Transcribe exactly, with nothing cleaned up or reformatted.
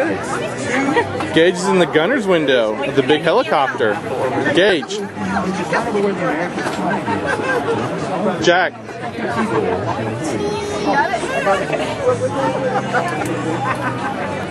Gage is in the gunner's window of the big helicopter. Gage. Jack. You got it?